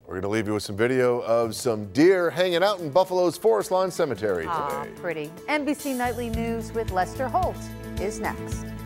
We're going to leave you with some video of some deer hanging out in Buffalo's Forest Lawn Cemetery today. Pretty. NBC Nightly News with Lester Holt is next.